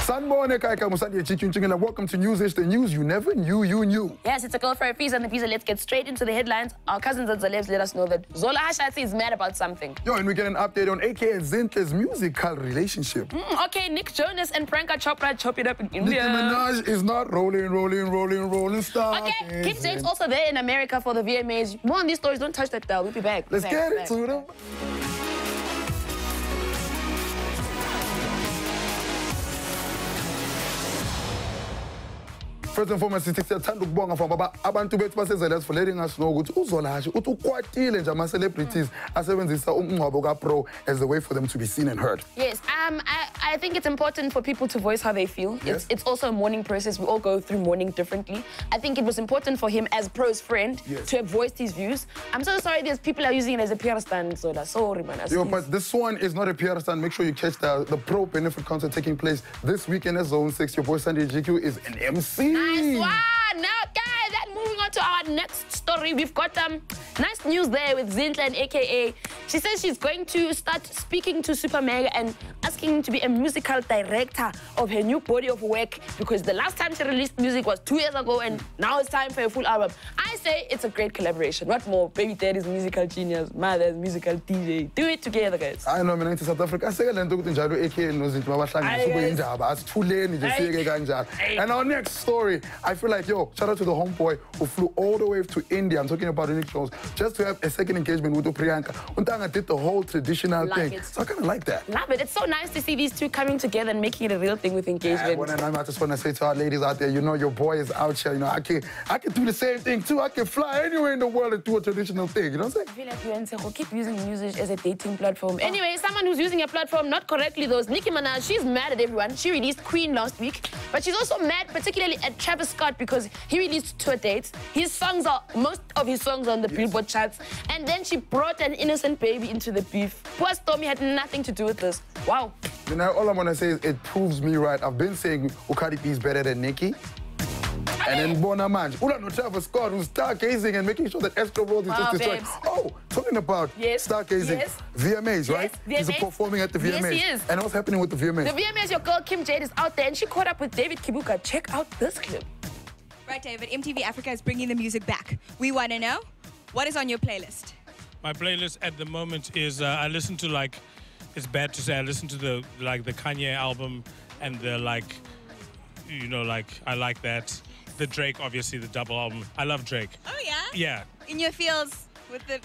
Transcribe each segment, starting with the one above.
Sanbone Kaika Musandi Chikunching, and welcome to Newsish, the news you never knew you knew. Yes, it's a girl for a piece and the piece. Let's get straight into the headlines. Our cousins at Zalevs let us know that Zola Hashatsi is mad about something. Yo, and we get an update on AKA Zintle's musical relationship. Okay, Nick Jonas and Priyanka Chopra chop it up in India. Nicki Minaj is not rolling star. Okay, Kip James also there in America for the VMAs. More on these stories, don't touch that dial. We'll be back. Let's get into them. First and foremost, siyathanda ukubonga for abantu bethu baseZalevs for letting us know ukuthi uZola uthi ukwatile nje ama-celebrities asebenzisa umngcwabo kaPro as a way for them to be seen and heard. Yes, I think it's important for people to voice how they feel. Yes. It's also a mourning process. We all go through mourning differently. I think it was important for him as Pro's friend to have voiced his views. I'm so sorry there's people are using it as a PR stand, Zola. Sorry, man. Yo, but this one is not a PR stand. Make sure you catch the Pro benefit concert taking place this weekend at Zone 6. Your boy Sunday GQ is an MC. Nice one. Now, guys, and moving on to our next story, we've got nice news there with Zintle and AKA. She says she's going to start speaking to Super Mega and asking him to be a musical director of her new body of work, because the last time she released music was 2 years ago and now it's time for a full album. I say it's a great collaboration. What more? Baby Daddy's musical genius, mother's musical DJ. Do it together, guys. I know, in South Africa. I say AKA knows it. And our next story, I feel like, yo, shout out to the homeboy who flew all the way to India. I'm talking about Nick Jones, just to have a second engagement with Priyanka. Untanga did the whole traditional thing. So I kind of like that. Love it. It's so nice to see these two coming together and making it a real thing with engagement. Yeah, I just want to say to our ladies out there, you know, your boy is out here. You know, I can do the same thing too. I can fly anywhere in the world and do a traditional thing. You know what I'm saying? I feel like you and Seho keep using music as a dating platform. Anyway, someone who's using a platform not correctly though is Nicki Minaj. She's mad at everyone. She released Queen last week, but she's also mad particularly at Travis Scott because he released tour dates. Most of his songs are on the Billboard charts, and then she brought an innocent baby into the beef. Poor Stormy had nothing to do with this. Wow. You know, all I'm gonna say is it proves me right. I've been saying Cardi B is better than Nicki. And then Bona Man, no Travis Scott, who's stargazing and making sure that Esco Road is just destroyed. Oh, talking about stargazing, VMAs, right? VMAs. He's performing at the VMAs. Yes, he is. And what's happening with the VMAs? The VMAs, your girl Kim Jade is out there and she caught up with David Kibuka. Check out this clip. Right, David, MTV Africa is bringing the music back. We want to know, what is on your playlist? My playlist at the moment is, I listen to it's bad to say, I listen to the Kanye album and the I like that. The Drake, obviously, the double album. I love Drake. Oh, yeah? Yeah. In your feels with the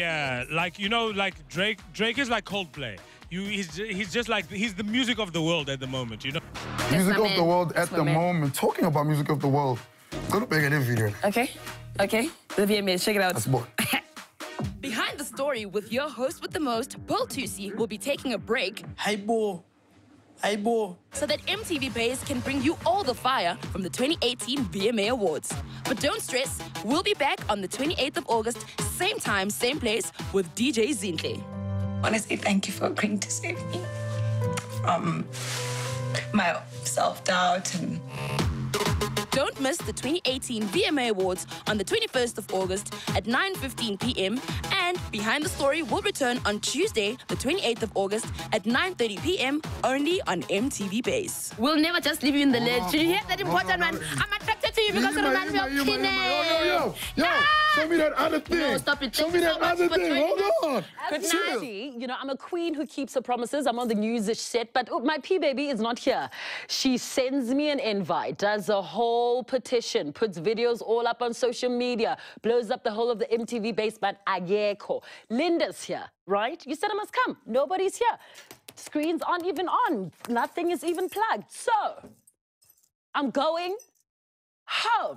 Drake is like Coldplay. He's just like, he's the music of the world at the moment, you know? Music of the world at the moment. Talking about music of the world, go to make a video. Okay. The VMAs, check it out. That's more. Behind the story with your host with the most, Paul Tusi, will be taking a break. Hey, boy. So that MTV Base can bring you all the fire from the 2018 VMA Awards. But don't stress, we'll be back on the 28th of August, same time, same place, with DJ Zintle. Honestly, thank you for agreeing to save me from my self-doubt and... Don't miss the 2018 VMA Awards on the 21st of August at 9:15 p.m. And Behind the Story will return on Tuesday, the 28th of August at 9:30 p.m. only on MTV Base. We'll never just leave you in the lurch. Did you hear that important one? I'm attracted to you because it reminds me of Kine. Yo, show me that other thing. No, stop it. Show me that other thing. Hold on. Good night. You know, I'm a queen who keeps her promises. I'm on the Newsish set, but my P-baby is not here. She sends me an invite, does a whole petition, puts videos all up on social media, blows up the whole of the MTV Base, but Ageko. Linda's here, right? You said I must come. Nobody's here. Screens aren't even on. Nothing is even plugged. So, I'm going home.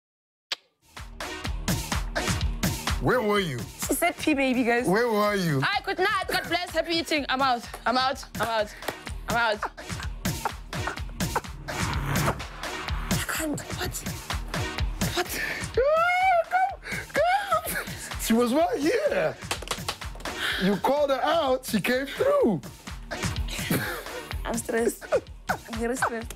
Where were you? She said P-baby, guys. Where were you? Hi, good night. God bless. Happy eating. I'm out. What? Come. She was right here. You called her out, she came through. I'm stressed. I'm very stressed.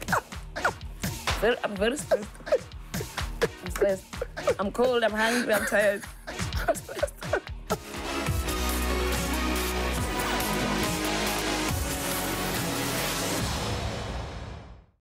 I'm very stressed. I'm stressed. I'm cold, I'm hungry, I'm tired.